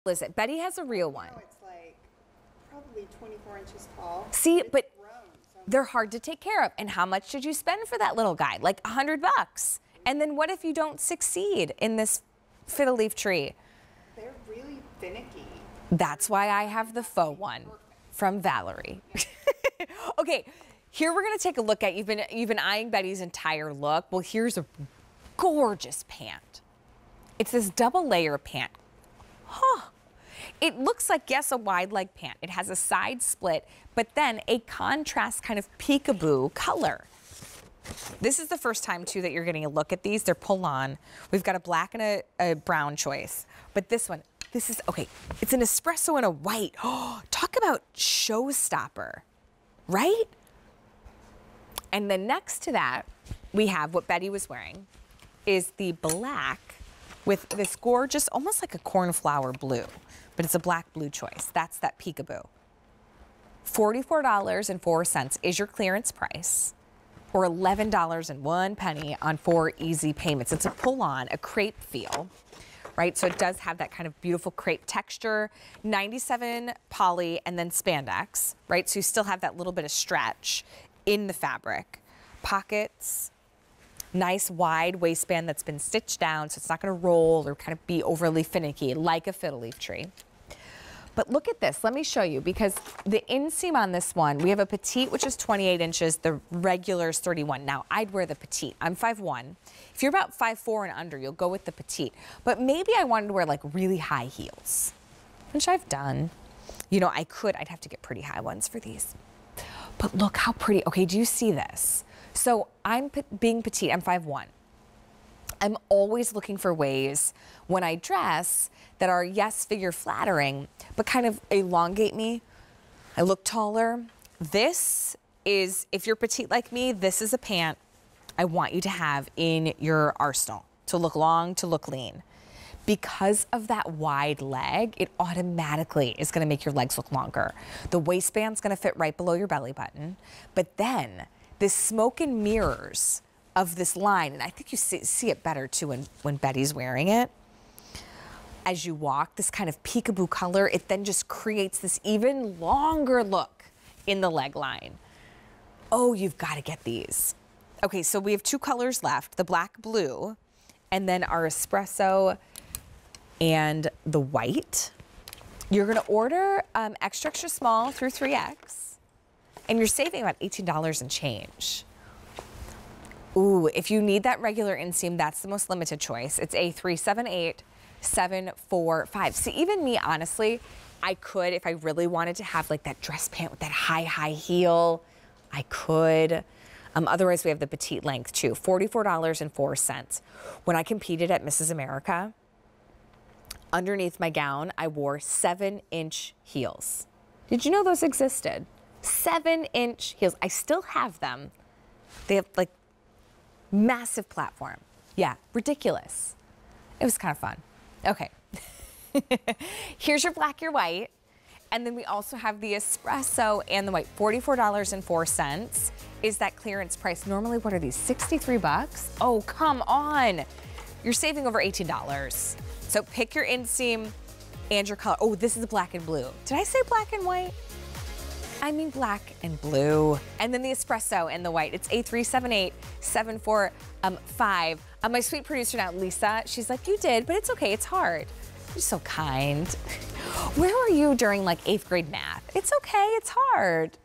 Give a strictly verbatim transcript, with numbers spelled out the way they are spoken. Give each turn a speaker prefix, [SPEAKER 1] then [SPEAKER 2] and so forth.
[SPEAKER 1] Is it? Betty has a real one.
[SPEAKER 2] No, it's like probably twenty-four inches tall.
[SPEAKER 1] See,
[SPEAKER 2] it's
[SPEAKER 1] but
[SPEAKER 2] grown, so
[SPEAKER 1] they're hard to take care of. And how much did you spend for that little guy? Like a hundred bucks. And then what if you don't succeed in this fiddle leaf tree?
[SPEAKER 2] they're really finicky.
[SPEAKER 1] That's why I have the faux one from Valerie. Okay, here we're gonna take a look at, you've been, you've been eyeing Betty's entire look. Well, here's a gorgeous pant. It's this double layer pant. Huh. It looks like, yes, a wide leg pant. It has a side split, but then a contrast kind of peekaboo color. This is the first time, too, that you're getting a look at these. They're pull-on. We've got a black and a, a brown choice. But this one, this is, okay, it's an espresso and a white. Oh, talk about showstopper, right? And then next to that, we have what Betty was wearing, is the black with this gorgeous, almost like a cornflower blue, but it's a black blue choice. That's that peekaboo. forty-four dollars and four cents is your clearance price, or eleven dollars and one penny on four easy payments. It's a pull-on, a crepe feel, right? So it does have that kind of beautiful crepe texture, ninety-seven poly and then spandex, right? So you still have that little bit of stretch in the fabric. Pockets, nice wide waistband that's been stitched down so it's not going to roll or kind of be overly finicky like a fiddle leaf tree. But look at this, let me show you, because the inseam on this one, we have a petite, which is twenty-eight inches, the regular is thirty-one. Now, I'd wear the petite. I'm five one. If you're about five four and under, you'll go with the petite. But maybe I wanted to wear like really high heels, which I've done. You know, I could, I'd have to get pretty high ones for these. But look how pretty. Okay, do you see this? So I'm pe- being petite, I'm five one. I'm always looking for ways when I dress that are, yes, figure flattering, but kind of elongate me. I look taller. This is, if you're petite like me, this is a pant I want you to have in your arsenal, to look long, to look lean. Because of that wide leg, it automatically is gonna make your legs look longer. The waistband's gonna fit right below your belly button, but then this smoke and mirrors of this line, and I think you see, see it better too when, when Betty's wearing it. As you walk, this kind of peekaboo color, it then just creates this even longer look in the leg line. Oh, you've got to get these. Okay, so we have two colors left, the black blue, and then our espresso and the white. You're gonna order um, extra, extra small through three X. And you're saving about eighteen dollars and change. Ooh, if you need that regular inseam, that's the most limited choice. It's A three seven eight seven four five. See, even me, honestly, I could, if I really wanted to have like that dress pant with that high, high heel, I could. Um, otherwise, we have the petite length too, forty-four dollars and four cents. When I competed at Missus America, underneath my gown, I wore seven inch heels. Did you know those existed? Seven inch heels. I still have them. They have like massive platform. Yeah, ridiculous. It was kind of fun. Okay. Here's your black, your white. And then we also have the espresso and the white. forty-four dollars and four cents is that clearance price. Normally, what are these, sixty-three bucks? Oh, come on. You're saving over eighteen dollars. So pick your inseam and your color. Oh, this is black and blue. Did I say black and white? I mean black and blue. And then the espresso and the white. It's A three seven eight seven four five. Um, my sweet producer now, Lisa, she's like, you did, but it's okay, it's hard. You're so kind. Where were you during like eighth grade math? It's okay, it's hard.